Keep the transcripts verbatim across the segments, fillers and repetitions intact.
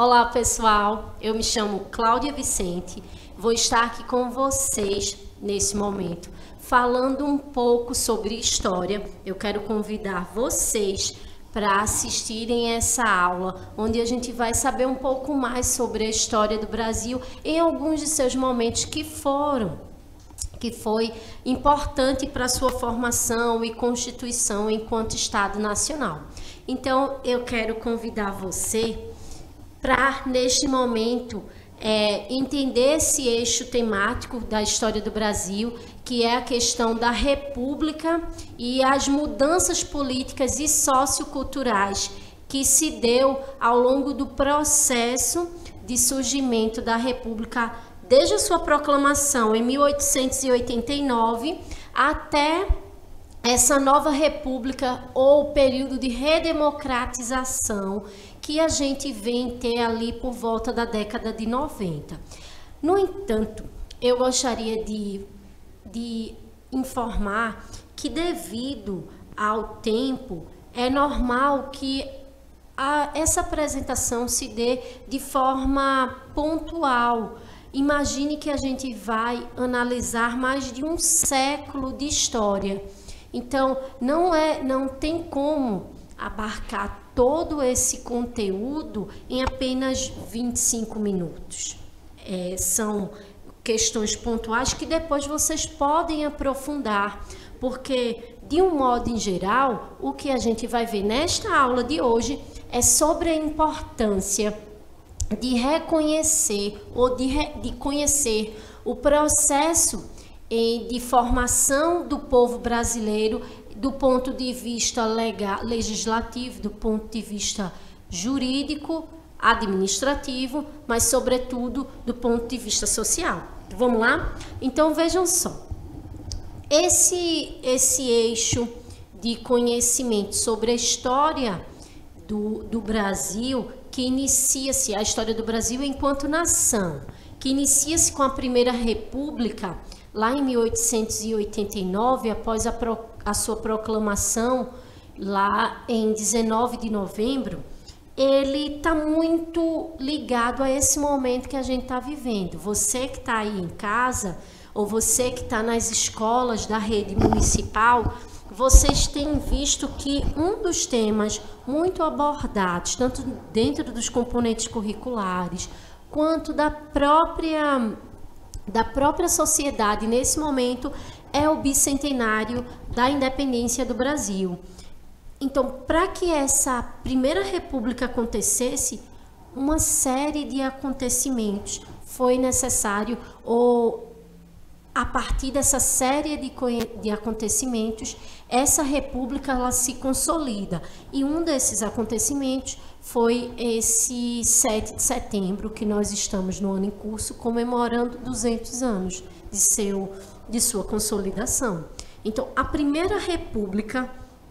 Olá, pessoal. Eu me chamo Cláudia Vicente. Vou estar aqui com vocês nesse momento, falando um pouco sobre história. Eu quero convidar vocês para assistirem essa aula, onde a gente vai saber um pouco mais sobre a história do Brasil em alguns de seus momentos que foram, que foi importante para a sua formação e constituição enquanto Estado Nacional. Então, eu quero convidar você para, neste momento, é, entender esse eixo temático da história do Brasil, que é a questão da República e as mudanças políticas e socioculturais que se deu ao longo do processo de surgimento da República, desde a sua proclamação em mil oitocentos e oitenta e nove até essa nova república ou período de redemocratização que a gente vem ter ali por volta da década de noventa. No entanto, eu gostaria de, de informar que, devido ao tempo, é normal que a, essa apresentação se dê de forma pontual. Imagine que a gente vai analisar mais de um século de história. Então, não, é, não tem como abarcar todo esse conteúdo em apenas vinte e cinco minutos. É, são questões pontuais que depois vocês podem aprofundar, porque, de um modo em geral, o que a gente vai ver nesta aula de hoje é sobre a importância de reconhecer ou de, re, de conhecer o processo de formação do povo brasileiro do ponto de vista legal, legislativo, do ponto de vista jurídico, administrativo, mas sobretudo do ponto de vista social. Vamos lá? Então vejam só, esse, esse eixo de conhecimento sobre a história do, do Brasil, que inicia-se, a história do Brasil enquanto nação, que inicia-se com a Primeira República, lá em mil oitocentos e oitenta e nove, após a, pro, a sua proclamação, lá em dezenove de novembro, ele está muito ligado a esse momento que a gente está vivendo. Você que está aí em casa, ou você que está nas escolas da rede municipal, vocês têm visto que um dos temas muito abordados, tanto dentro dos componentes curriculares, quanto da própria... da própria sociedade nesse momento, é o bicentenário da independência do Brasil. Então, para que essa primeira república acontecesse, uma série de acontecimentos foi necessário, ou a partir dessa série de, de acontecimentos, essa república ela se consolida. E um desses acontecimentos foi esse sete de setembro, que nós estamos no ano em curso, comemorando duzentos anos de, seu, de sua consolidação. Então, a primeira república,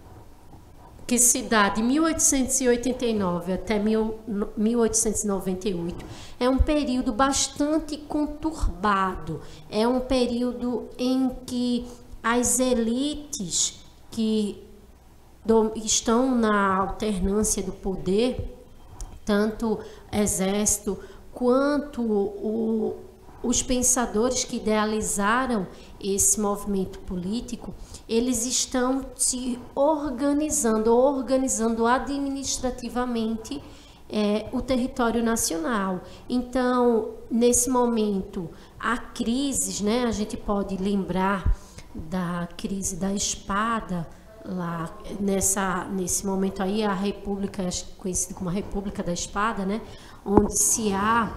que se dá de mil oitocentos e oitenta e nove até mil oitocentos e noventa e oito, é um período bastante conturbado. É um período em que as elites que do, estão na alternância do poder, tanto exército quanto o, os pensadores que idealizaram esse movimento político, eles estão se organizando, organizando administrativamente é, o território nacional. Então, nesse momento, há crises, né? A gente pode lembrar da crise da espada, lá nessa, nesse momento aí, a República, conhecida como a República da Espada, né? Onde se há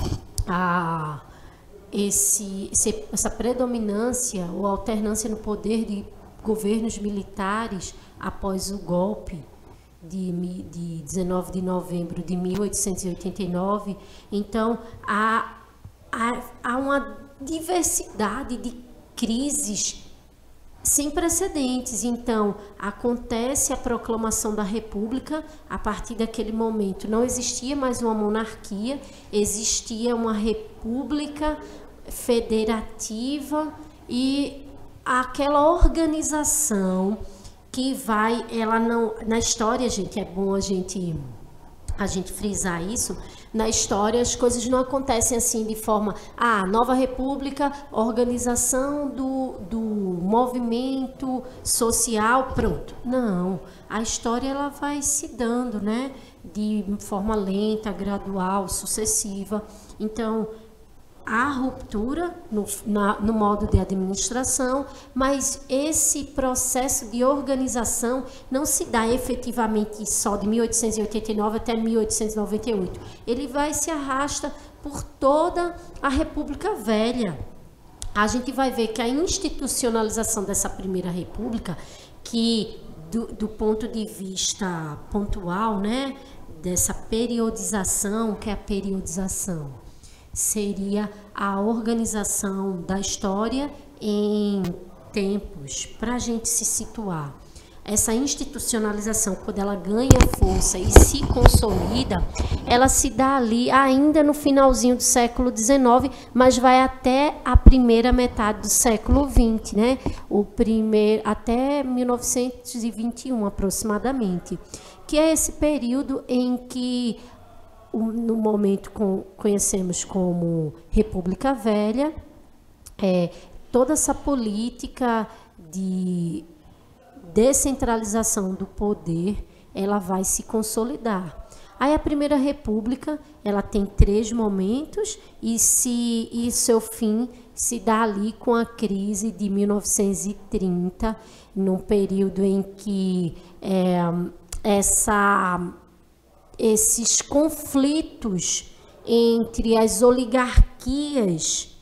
a, esse, essa predominância ou alternância no poder de governos militares após o golpe de, de dezenove de novembro de mil oitocentos e oitenta e nove. Então, há, há, há uma diversidade de crises sem precedentes. Então, acontece a proclamação da República. A partir daquele momento não existia mais uma monarquia, existia uma república federativa e aquela organização que vai, ela não, na história, gente, é bom a gente a gente frisar isso, na história as coisas não acontecem assim de forma, ah, Nova República, organização do, do movimento social, pronto. Não, a história ela vai se dando, né, de forma lenta, gradual, sucessiva. Então, há ruptura no, na, no modo de administração, mas esse processo de organização não se dá efetivamente só de mil oitocentos e oitenta e nove até mil oitocentos e noventa e oito. Ele vai se arrasta por toda a República Velha. A gente vai ver que a institucionalização dessa Primeira República, que do, do ponto de vista pontual, né, dessa periodização, que é a periodização, seria a organização da história em tempos, para a gente se situar. Essa institucionalização, quando ela ganha força e se consolida, ela se dá ali ainda no finalzinho do século dezenove, mas vai até a primeira metade do século vinte, né? O primeiro, até mil novecentos e vinte e um aproximadamente, que é esse período em que no momento com, conhecemos como República Velha, é, toda essa política de descentralização do poder, ela vai se consolidar. Aí a Primeira República, ela tem três momentos e, se, e seu fim se dá ali com a crise de mil novecentos e trinta, num período em que é, essa... esses conflitos entre as oligarquias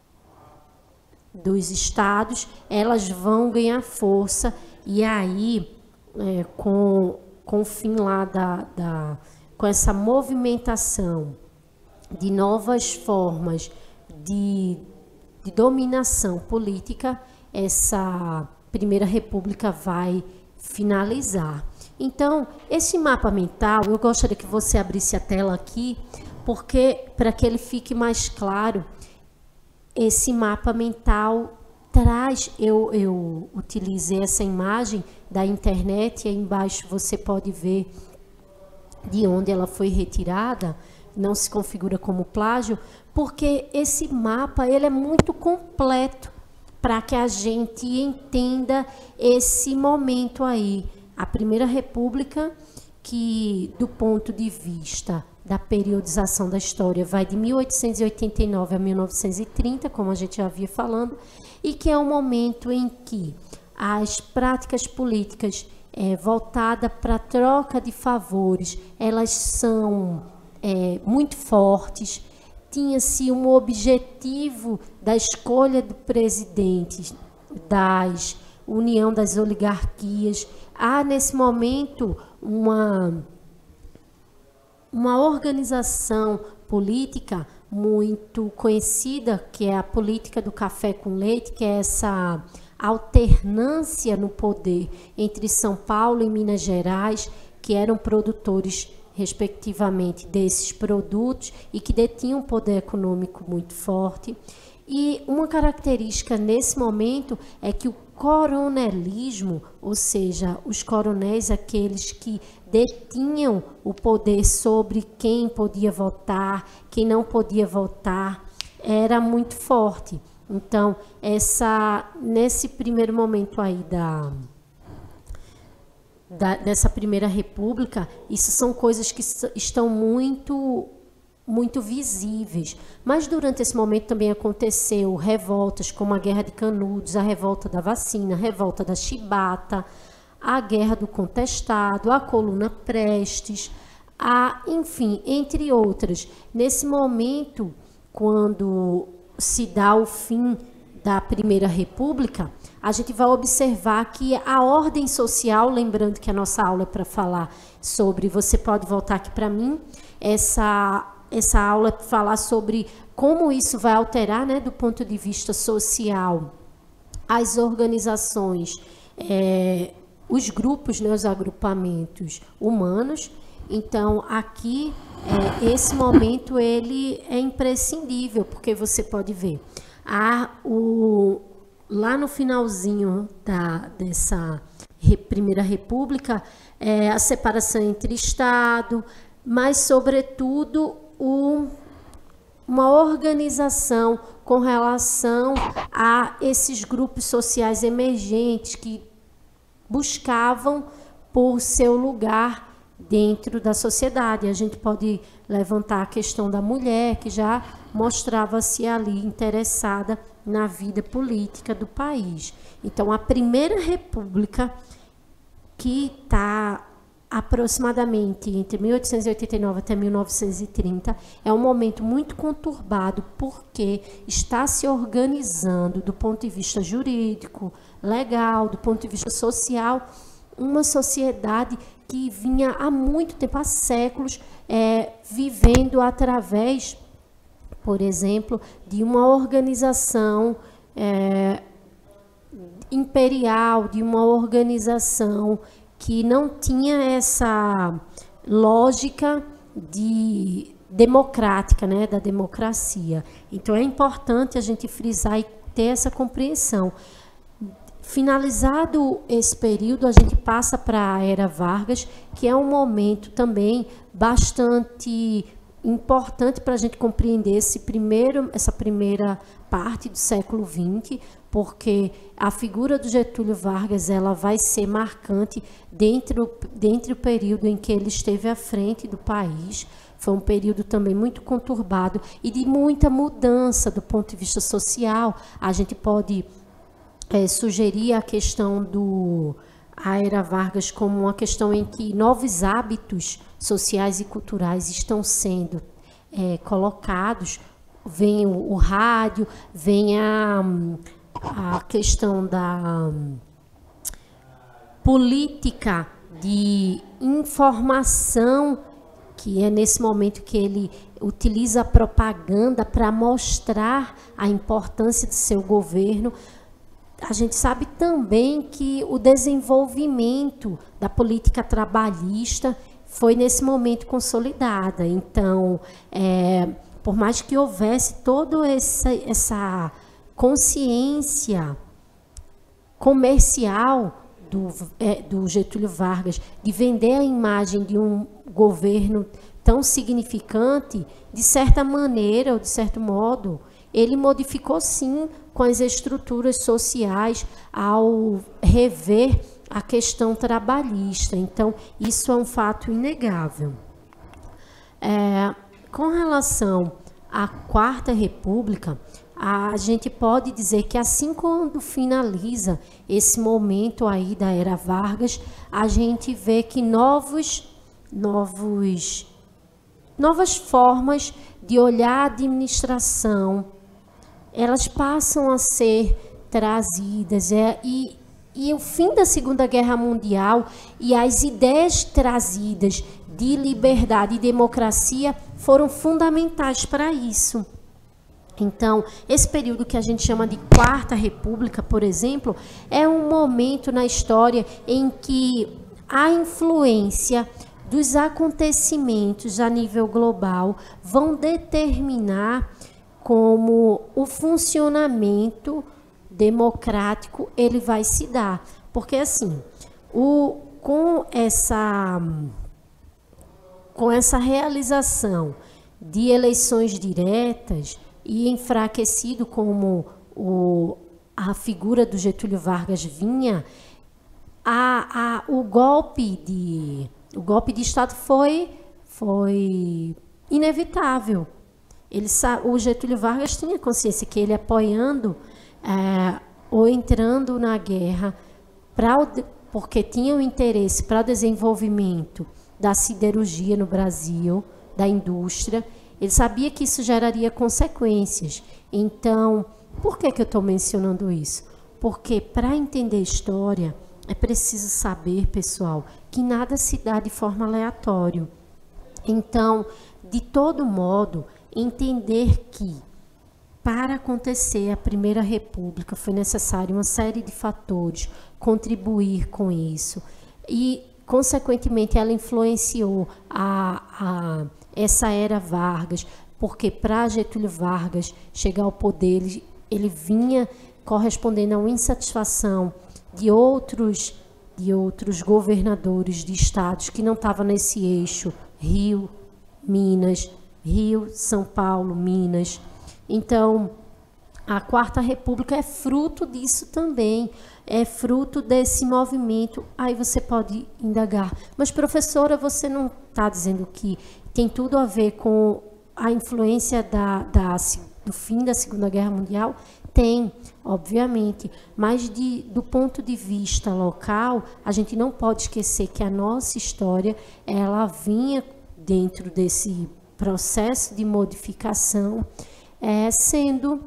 dos estados, elas vão ganhar força, e aí, é, com, com o fim lá da, da... com essa movimentação de novas formas de, de dominação política, essa Primeira República vai finalizar. Então, esse mapa mental, eu gostaria que você abrisse a tela aqui, porque para que ele fique mais claro, esse mapa mental traz, eu, eu utilizei essa imagem da internet, e aí embaixo você pode ver de onde ela foi retirada, não se configura como plágio, porque esse mapa ele é muito completo para que a gente entenda esse momento aí. A Primeira República, que do ponto de vista da periodização da história vai de mil oitocentos e oitenta e nove a mil novecentos e trinta, como a gente já havia falando, e que é um momento em que as práticas políticas é, voltadas para a troca de favores, elas são é, muito fortes. Tinha-se um objetivo da escolha do presidente, das união das oligarquias. Há, nesse momento, uma, uma organização política muito conhecida, que é a política do café com leite, que é essa alternância no poder entre São Paulo e Minas Gerais, que eram produtores, respectivamente, desses produtos e que detinham um poder econômico muito forte. E uma característica nesse momento é que o coronelismo, ou seja, os coronéis, aqueles que detinham o poder sobre quem podia votar, quem não podia votar, era muito forte. Então, essa, nesse primeiro momento aí da, da, dessa Primeira República, isso são coisas que estão muito... muito visíveis, mas durante esse momento também aconteceu revoltas como a Guerra de Canudos, a revolta da vacina, a revolta da chibata, a Guerra do Contestado, a Coluna Prestes, a, enfim, entre outras. Nesse momento, quando se dá o fim da Primeira República, a gente vai observar que a ordem social, lembrando que a nossa aula é para falar sobre, você pode voltar aqui para mim, essa Essa aula é falar sobre como isso vai alterar, né, do ponto de vista social, as organizações, é, os grupos, né, os agrupamentos humanos. Então, aqui, é, esse momento ele é imprescindível, porque você pode ver, há o, lá no finalzinho da, dessa Primeira República, é, a separação entre Estado, mas, sobretudo, o, uma organização com relação a esses grupos sociais emergentes que buscavam por seu lugar dentro da sociedade. A gente pode levantar a questão da mulher, que já mostrava-se ali interessada na vida política do país. Então, a Primeira República, que está aproximadamente entre mil oitocentos e oitenta e nove até mil novecentos e trinta, é um momento muito conturbado, porque está se organizando do ponto de vista jurídico, legal, do ponto de vista social, uma sociedade que vinha há muito tempo, há séculos, é, vivendo através, por exemplo, de uma organização é, imperial, de uma organização que não tinha essa lógica de democrática, né, da democracia. Então, é importante a gente frisar e ter essa compreensão. Finalizado esse período, a gente passa para a Era Vargas, que é um momento também bastante importante para a gente compreender esse primeiro, essa primeira parte do século vinte, porque a figura do Getúlio Vargas ela vai ser marcante dentro, dentro do período em que ele esteve à frente do país. Foi um período também muito conturbado e de muita mudança do ponto de vista social. A gente pode é, sugerir a questão do a Era Vargas como uma questão em que novos hábitos sociais e culturais estão sendo é, colocados. Vem o, o rádio, vem a, a questão da um, política de informação, que é nesse momento que ele utiliza a propaganda para mostrar a importância do seu governo. A gente sabe também que o desenvolvimento da política trabalhista foi nesse momento consolidada. Então, é, por mais que houvesse toda essa, essa consciência comercial do, é, do Getúlio Vargas de vender a imagem de um governo tão significante, de certa maneira, ou de certo modo, ele modificou sim com as estruturas sociais ao rever a questão trabalhista. Então, isso é um fato inegável. É, com relação à Quarta República, a gente pode dizer que assim quando finaliza esse momento aí da Era Vargas, a gente vê que novos, novos, novas formas de olhar a administração, elas passam a ser trazidas, é, e, e o fim da Segunda Guerra Mundial e as ideias trazidas de liberdade e democracia foram fundamentais para isso. Então, esse período que a gente chama de Quarta República, por exemplo, é um momento na história em que a influência dos acontecimentos a nível global vão determinar como o funcionamento democrático ele vai se dar. Porque, assim, o, com, essa, com essa realização de eleições diretas e enfraquecido como o, a figura do Getúlio Vargas vinha, a, a, o, golpe de, o golpe de Estado foi, foi inevitável. Ele, o Getúlio Vargas tinha consciência que ele apoiando é, ou entrando na guerra pra, porque tinha o interesse para o desenvolvimento da siderurgia no Brasil, da indústria, ele sabia que isso geraria consequências. Então, por que, que eu estou mencionando isso? Porque para entender história é preciso saber, pessoal, que nada se dá de forma aleatória. Então, de todo modo, entender que para acontecer a Primeira República foi necessário uma série de fatores contribuir com isso e, consequentemente, ela influenciou a, a, essa Era Vargas, porque para Getúlio Vargas chegar ao poder, ele, ele vinha correspondendo a uma insatisfação de outros, de outros governadores de estados que não estavam nesse eixo Rio, Minas, Rio, São Paulo, Minas. Então, a Quarta República é fruto disso também, é fruto desse movimento. Aí você pode indagar, mas professora, você não está dizendo que tem tudo a ver com a influência da, da, do fim da Segunda Guerra Mundial? Tem, obviamente, mas de, do ponto de vista local, a gente não pode esquecer que a nossa história, ela vinha dentro desse processo de modificação, é, sendo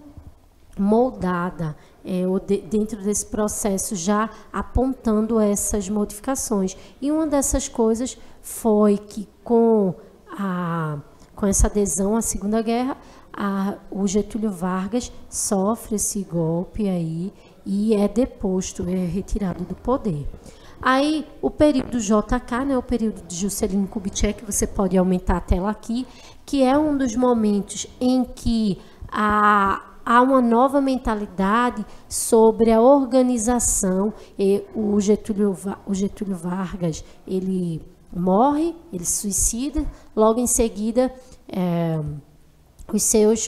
moldada, é, ou de, dentro desse processo já apontando essas modificações. E uma dessas coisas foi que com, a, com essa adesão à Segunda Guerra, a, o Getúlio Vargas sofre esse golpe aí e é deposto, é retirado do poder. Aí, o período J K, né, o período de Juscelino Kubitschek, você pode aumentar a tela aqui, que é um dos momentos em que a há uma nova mentalidade sobre a organização. E o, Getúlio, o Getúlio Vargas, ele morre, ele se suicida, logo em seguida, é, os seus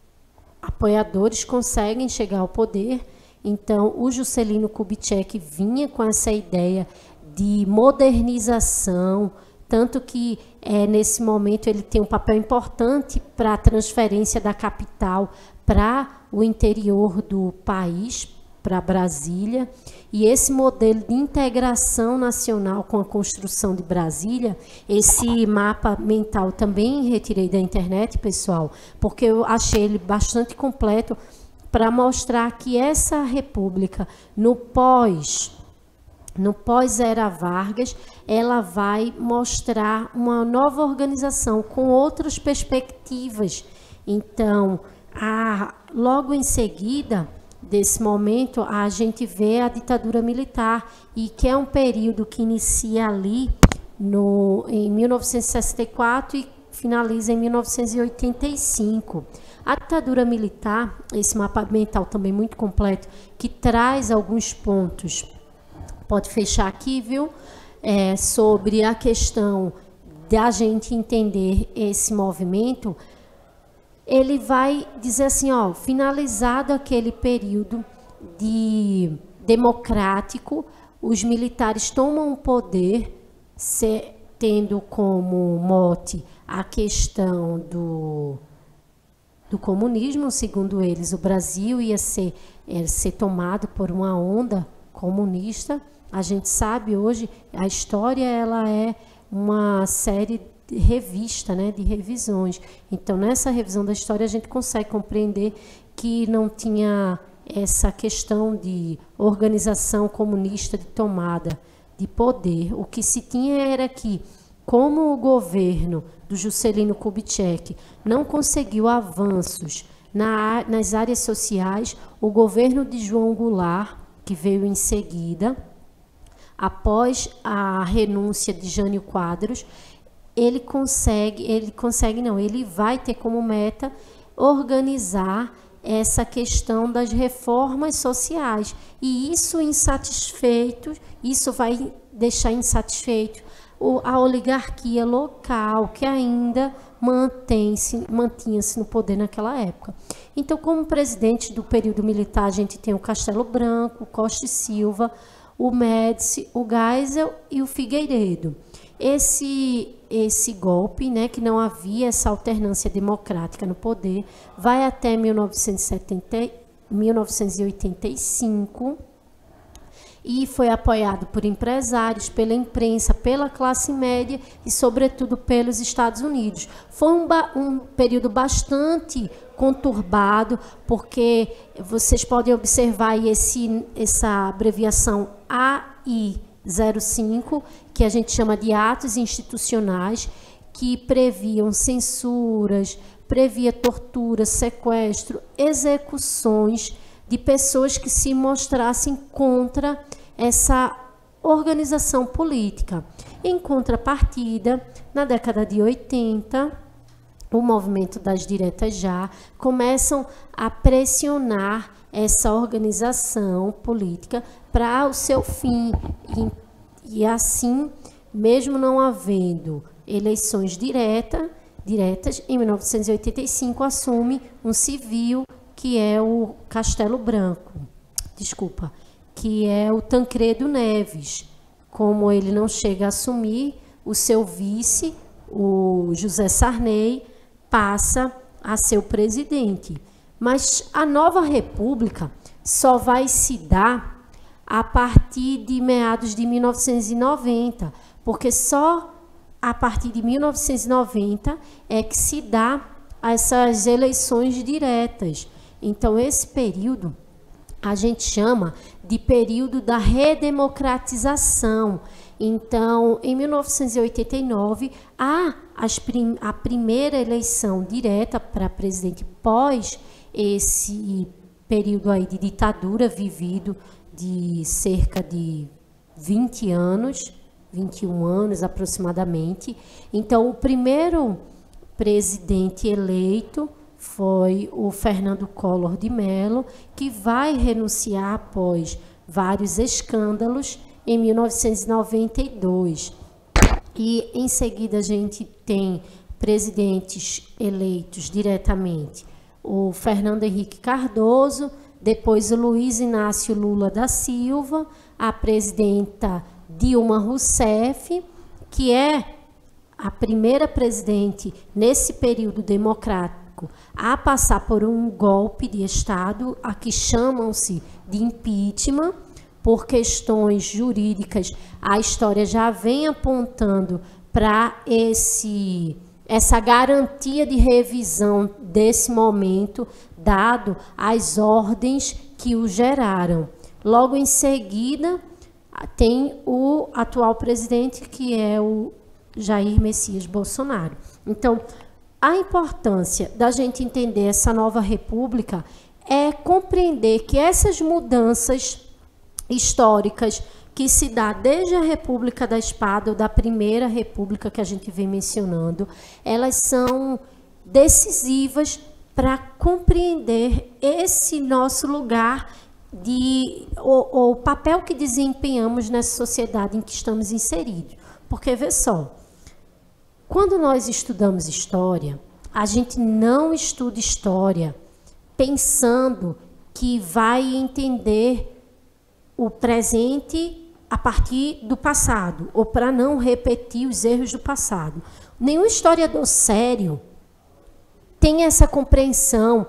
apoiadores conseguem chegar ao poder. Então, o Juscelino Kubitschek vinha com essa ideia de modernização, tanto que é, nesse momento ele tem um papel importante para a transferência da capital para o interior do país, para Brasília. E esse modelo de integração nacional com a construção de Brasília, esse mapa mental também retirei da internet, pessoal, porque eu achei ele bastante completo para mostrar que essa república, no pós, no pós-era Vargas, ela vai mostrar uma nova organização com outras perspectivas. Então, a, logo em seguida desse momento, a gente vê a ditadura militar, e que é um período que inicia ali no, em mil novecentos e sessenta e quatro e finaliza em mil novecentos e oitenta e cinco. A ditadura militar, esse mapa mental também muito completo, que traz alguns pontos, pode fechar aqui, viu? É, sobre a questão da gente entender esse movimento. Ele vai dizer assim, ó, finalizado aquele período de democrático, os militares tomam o poder, se, tendo como mote a questão do, do comunismo. Segundo eles, o Brasil ia ser, ia ser tomado por uma onda comunista. A gente sabe hoje, a história ela é uma série de revista, né, de revisões. Então, nessa revisão da história, a gente consegue compreender que não tinha essa questão de organização comunista, de tomada de poder. O que se tinha era que, como o governo do Juscelino Kubitschek não conseguiu avanços na, nas áreas sociais, o governo de João Goulart, que veio em seguida, após a renúncia de Jânio Quadros, ele consegue, ele consegue não, ele vai ter como meta organizar essa questão das reformas sociais. E isso insatisfeito, isso vai deixar insatisfeito a oligarquia local, que ainda mantém-se, mantinha-se no poder naquela época. Então, como presidente do período militar, a gente tem o Castelo Branco, o Costa e Silva, o Médici, o Geisel e o Figueiredo. Esse, esse golpe, né, que não havia essa alternância democrática no poder, vai até mil novecentos e setenta, mil novecentos e oitenta e cinco, e foi apoiado por empresários, pela imprensa, pela classe média e, sobretudo, pelos Estados Unidos. Foi um, um período bastante conturbado, porque vocês podem observar aí esse, essa abreviação A I zero cinco, que a gente chama de atos institucionais, que previam censuras, previa tortura, sequestro, execuções de pessoas que se mostrassem contra essa organização política. Em contrapartida, na década de oitenta, o movimento das diretas já começam a pressionar essa organização política para o seu fim. E, e assim, mesmo não havendo eleições diretas, diretas. Em mil novecentos e oitenta e cinco, assume um civil, que é o Castelo Branco, desculpa, que é o Tancredo Neves. Como ele não chega a assumir, o seu vice, o José Sarney, passa a ser o presidente. Mas a nova república só vai se dar a partir de meados de mil novecentos e noventa, porque só a partir de mil novecentos e noventa é que se dá essas eleições diretas. Então, esse período a gente chama de período da redemocratização. Então, em mil novecentos e oitenta e nove, há as prim a primeira eleição direta para presidente pós esse período aí de ditadura vivido de cerca de vinte anos, vinte e um anos aproximadamente. Então, o primeiro presidente eleito foi o Fernando Collor de Mello, que vai renunciar após vários escândalos em mil novecentos e noventa e dois. E, em seguida, a gente tem presidentes eleitos diretamente. O Fernando Henrique Cardoso, depois o Luiz Inácio Lula da Silva, a presidenta Dilma Rousseff, que é a primeira presidente nesse período democrático a passar por um golpe de Estado, a que chamam-se de impeachment. Por questões jurídicas, a história já vem apontando para esse essa garantia de revisão desse momento, dado as ordens que o geraram. Logo em seguida, tem o atual presidente, que é o Jair Messias Bolsonaro. Então, a importância da gente entender essa nova república é compreender que essas mudanças históricas que se dá desde a República da Espada, ou da Primeira República que a gente vem mencionando, elas são decisivas para compreender esse nosso lugar, de, o, o papel que desempenhamos nessa sociedade em que estamos inseridos. Porque, vê só, quando nós estudamos história, a gente não estuda história pensando que vai entender o presente a partir do passado, ou para não repetir os erros do passado. Nenhum historiador sério tem essa compreensão,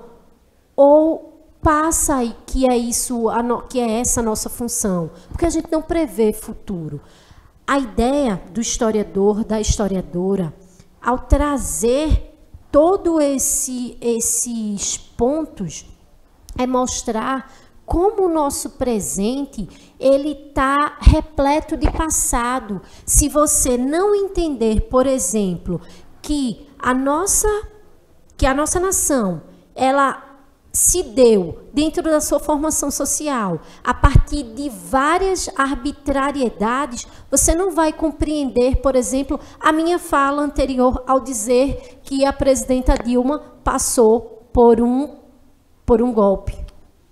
ou passa aí que é isso, a no, que é essa a nossa função, porque a gente não prevê futuro. A ideia do historiador, da historiadora, ao trazer todos esse, esses pontos, é mostrar como o nosso presente ele está repleto de passado. Se você não entender, por exemplo, que a nossa, que a nossa nação ela se deu dentro da sua formação social a partir de várias arbitrariedades, você não vai compreender, por exemplo, a minha fala anterior ao dizer que a presidenta Dilma passou por um, por um golpe.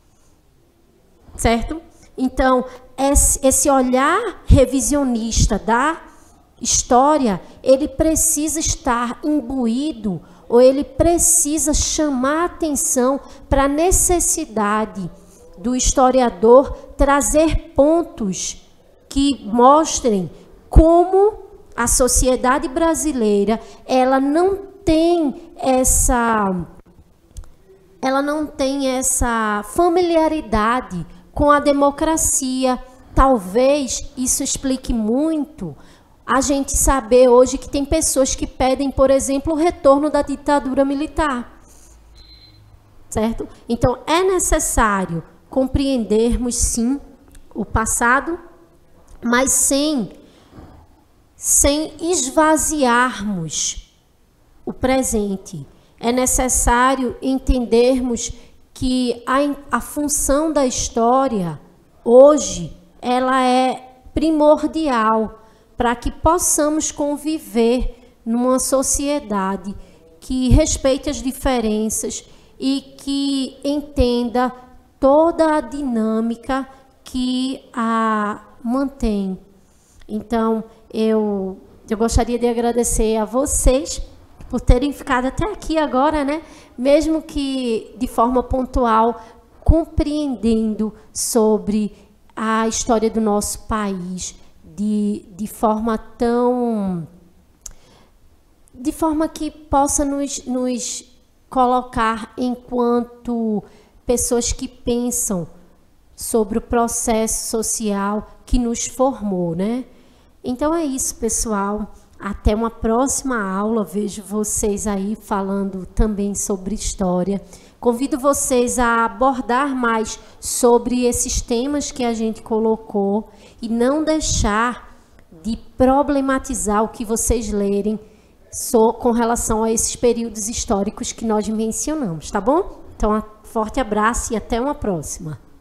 Certo? Então, esse olhar revisionista da história, ele precisa estar imbuído, ou ele precisa chamar a atenção para a necessidade do historiador trazer pontos que mostrem como a sociedade brasileira ela não tem essa, ela não tem essa familiaridade com a democracia. Talvez isso explique muito a gente saber hoje que tem pessoas que pedem, por exemplo, o retorno da ditadura militar. Certo? Então, é necessário compreendermos, sim, o passado, mas sem, sem esvaziarmos o presente. É necessário entendermos que a, a função da história, hoje, ela é primordial para que possamos conviver numa sociedade que respeite as diferenças e que entenda toda a dinâmica que a mantém. Então, eu, eu gostaria de agradecer a vocês que por terem ficado até aqui agora, né? Mesmo que de forma pontual, compreendendo sobre a história do nosso país de, de forma tão... de forma que possa nos, nos colocar enquanto pessoas que pensam sobre o processo social que nos formou, né? Então é isso, pessoal. Até uma próxima aula. Vejo vocês aí falando também sobre história. Convido vocês a abordar mais sobre esses temas que a gente colocou e não deixar de problematizar o que vocês lerem com relação a esses períodos históricos que nós mencionamos, tá bom? Então, um forte abraço e até uma próxima.